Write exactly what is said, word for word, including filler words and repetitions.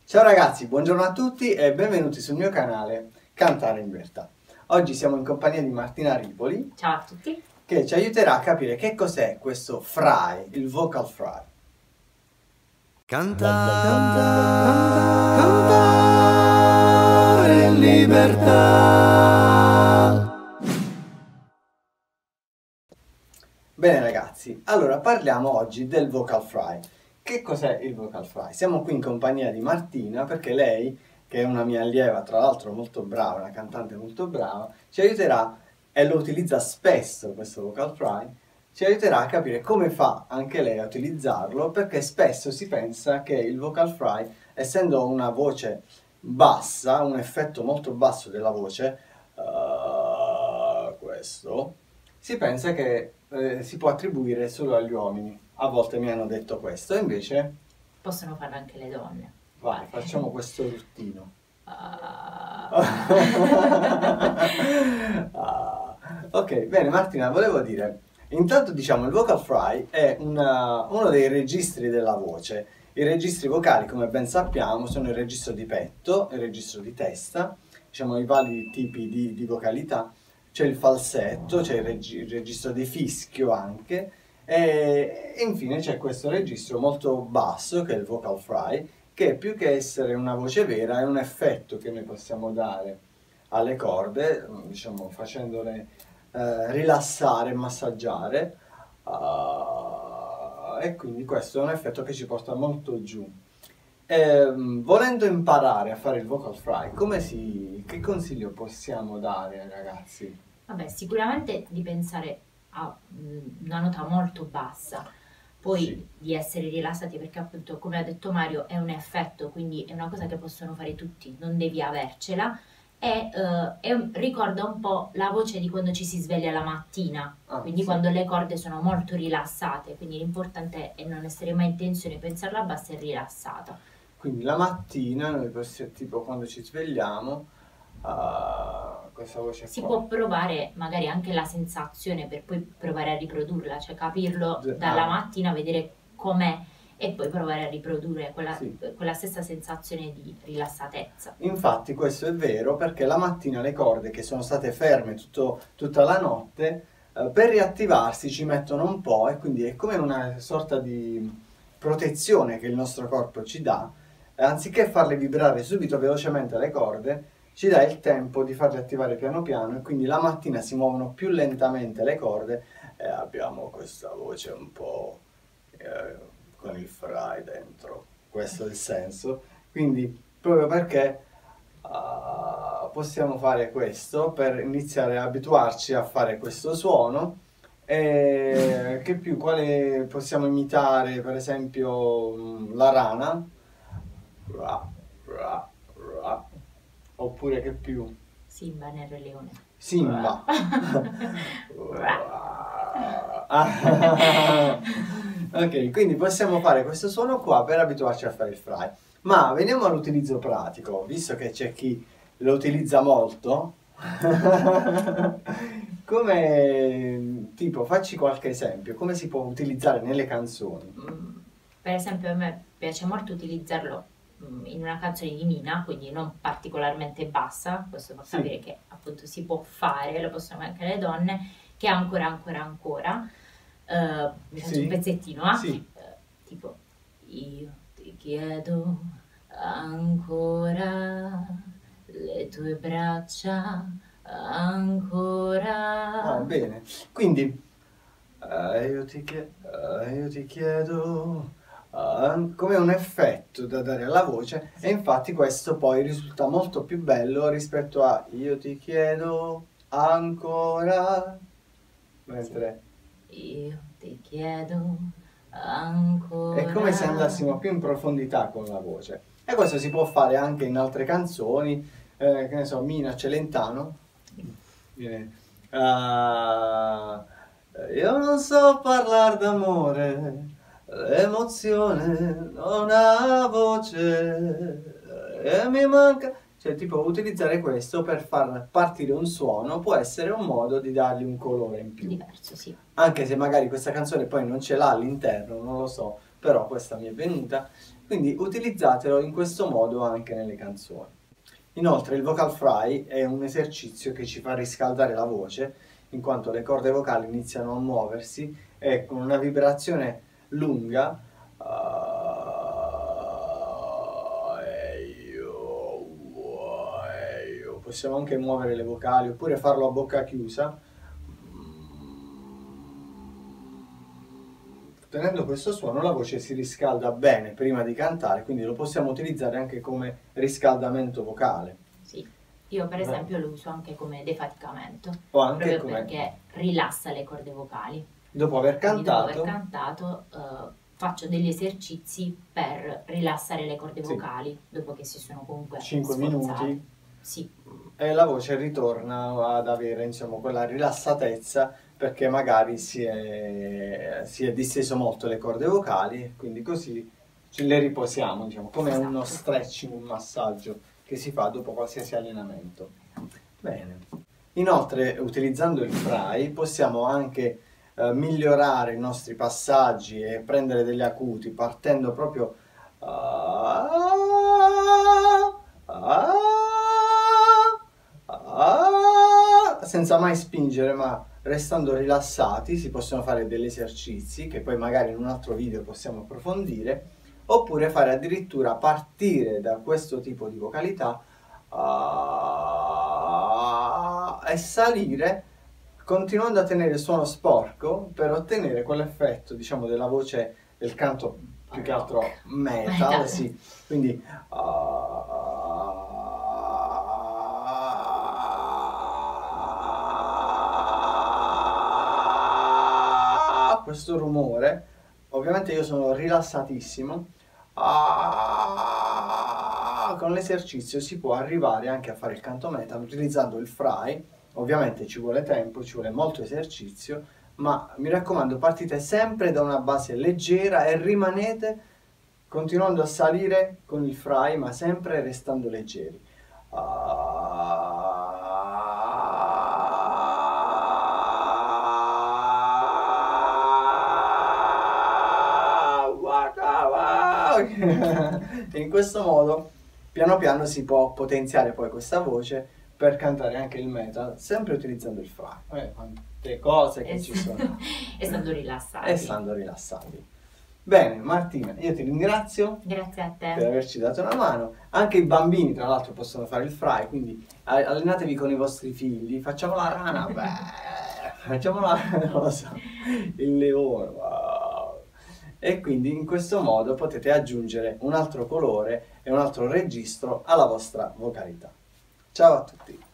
Ciao ragazzi, buongiorno a tutti e benvenuti sul mio canale Cantare in Libertà. Oggi siamo in compagnia di Martina Ripoli. Ciao a tutti. Che ci aiuterà a capire che cos'è questo fry, il vocal fry. Cantare, cantare, cantare in libertà. Bene ragazzi, allora parliamo oggi del vocal fry. Che cos'è il vocal fry? Siamo qui in compagnia di Martina perché lei, che è una mia allieva, tra l'altro molto brava, una cantante molto brava, ci aiuterà, e lo utilizza spesso questo vocal fry, ci aiuterà a capire come fa anche lei a utilizzarlo, perché spesso si pensa che il vocal fry, essendo una voce bassa, un effetto molto basso della voce, uh, questo, si pensa che eh, si può attribuire solo agli uomini. A volte mi hanno detto questo, invece... Possono farlo anche le donne. Vai, facciamo questo ruttino. Uh... ah. Ok, bene Martina, volevo dire, intanto diciamo il vocal fry è una, uno dei registri della voce. I registri vocali, come ben sappiamo, sono il registro di petto, il registro di testa, diciamo i vari tipi di, di vocalità. C'è il falsetto, c'è il, reg il registro di fischio anche, e, e infine c'è questo registro molto basso che è il vocal fry, che più che essere una voce vera è un effetto che noi possiamo dare alle corde, diciamo facendole eh, rilassare, massaggiare, uh, e quindi questo è un effetto che ci porta molto giù. E, volendo imparare a fare il vocal fry, come si, che consiglio possiamo dare ai ragazzi? Vabbè, sicuramente di pensare a una nota molto bassa, poi sì, di essere rilassati, perché appunto, come ha detto Mario, è un effetto, quindi è una cosa che possono fare tutti, non devi avercela, e, uh, e ricorda un po' la voce di quando ci si sveglia la mattina, ah, quindi sì, quando le corde sono molto rilassate, quindi l'importante è non essere mai in tensione, pensarla bassa e rilassata. Quindi la mattina, noi possiamo, tipo quando ci svegliamo, uh, questa voce si qua. può provare magari anche la sensazione per poi provare a riprodurla, cioè capirlo dalla ah. mattina, vedere com'è e poi provare a riprodurre quella, sì, quella stessa sensazione di rilassatezza. Infatti questo è vero, perché la mattina le corde che sono state ferme tutto, tutta la notte, eh, per riattivarsi ci mettono un po', e quindi è come una sorta di protezione che il nostro corpo ci dà, eh, anziché farle vibrare subito velocemente le corde, ci dà il tempo di farle attivare piano piano, e quindi la mattina si muovono più lentamente le corde e abbiamo questa voce un po' eh, con il fry dentro. Questo è il senso. Quindi proprio perché uh, possiamo fare questo per iniziare a abituarci a fare questo suono. E che più, quale possiamo imitare? Per esempio la rana, ra, ra, ra. Oppure che più? Simba nel Re Leone. Simba. Ok, quindi possiamo fare questo suono qua per abituarci a fare il fry. Ma veniamo all'utilizzo pratico, visto che c'è chi lo utilizza molto. Come, tipo, facci qualche esempio, come si può utilizzare nelle canzoni? Mm, per esempio a me piace molto utilizzarlo in una canzone di Nina, quindi non particolarmente bassa, questo fa capire sì, che appunto si può fare, lo possono anche le donne, che è ancora ancora ancora, uh, mi faccio sì, un pezzettino, eh? Sì. Uh, tipo io ti chiedo ancora le tue braccia ancora. Ah, bene, quindi uh, io, ti chiedo, uh, io ti chiedo Uh, come un effetto da dare alla voce, e infatti questo poi risulta molto più bello rispetto a io ti chiedo ancora, mentre io ti chiedo ancora. È come se andassimo più in profondità con la voce, e questo si può fare anche in altre canzoni, eh, che ne so, Mina Celentano viene, uh, io non so parlare d'amore, l'emozione non ha voce e mi manca, cioè tipo utilizzare questo per far partire un suono può essere un modo di dargli un colore in più, diverso, sì, anche se magari questa canzone poi non ce l'ha all'interno, non lo so, però questa mi è venuta, Quindi utilizzatelo in questo modo anche nelle canzoni. Inoltre il vocal fry è un esercizio che ci fa riscaldare la voce, in quanto le corde vocali iniziano a muoversi e con una vibrazione lunga uh, possiamo anche muovere le vocali oppure farlo a bocca chiusa. Tenendo questo suono la voce si riscalda bene prima di cantare, quindi lo possiamo utilizzare anche come riscaldamento vocale. Sì, io per esempio lo uso anche come defaticamento, O anche proprio come... perché rilassa le corde vocali. Dopo aver Quindi cantato... dopo aver cantato uh, faccio degli esercizi per rilassare le corde Sì. vocali, dopo che si sono comunque cinque sforzate. minuti. Sì. E la voce ritorna ad avere, insomma, quella rilassatezza, perché magari si è, si è disteso molto le corde vocali, quindi così ce le riposiamo, diciamo, come Esatto. uno stretching, un massaggio che si fa dopo qualsiasi allenamento. Bene. Inoltre, utilizzando il fry, possiamo anche eh, migliorare i nostri passaggi e prendere degli acuti, partendo proprio... ah, ah, ah, senza mai spingere, ma restando rilassati. Si possono fare degli esercizi che poi magari in un altro video possiamo approfondire, oppure fare addirittura partire da questo tipo di vocalità uh, e salire continuando a tenere il suono sporco per ottenere quell'effetto, diciamo, della voce del canto più che altro metal, Metal. sì. Quindi uh, questo rumore, ovviamente io sono rilassatissimo, ah, con l'esercizio si può arrivare anche a fare il canto metal utilizzando il fry. Ovviamente ci vuole tempo, ci vuole molto esercizio, ma mi raccomando, partite sempre da una base leggera e rimanete continuando a salire con il fry, ma sempre restando leggeri. In questo modo piano piano si può potenziare poi questa voce per cantare anche il metal, sempre utilizzando il fry. Eh, quante cose che E ci sono. e stando rilassati. E stando rilassati. Bene, Martina, io ti ringrazio Grazie a per te. averci dato una mano. Anche i bambini, tra l'altro, possono fare il fry, quindi a- allenatevi con i vostri figli. Facciamo la rana, beh, facciamo la, non lo so, il leone, wow. E quindi in questo modo potete aggiungere un altro colore e un altro registro alla vostra vocalità. Ciao a tutti!